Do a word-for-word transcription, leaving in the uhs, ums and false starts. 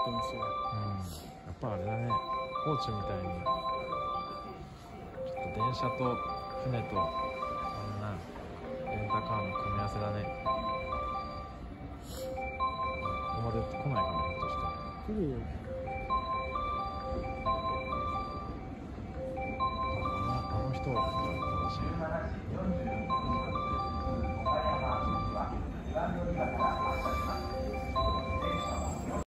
ってますよ。 うん、やっぱあれだね、高知みたいにちょっと電車と船とあんなレンタカーの組み合わせだね。ここまで来ないかな、ひょっとして。 来るよ。 あの人はじゃあこのシーン